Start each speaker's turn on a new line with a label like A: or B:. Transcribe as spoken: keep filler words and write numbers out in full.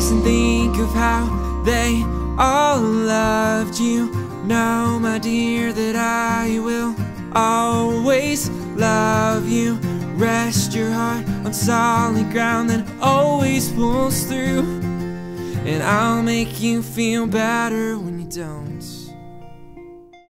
A: past and think of how they all loved you. Know, my dear, that I will always love you. Rest your heart on solid ground that always pulls through, and I'll make you feel better when you don't.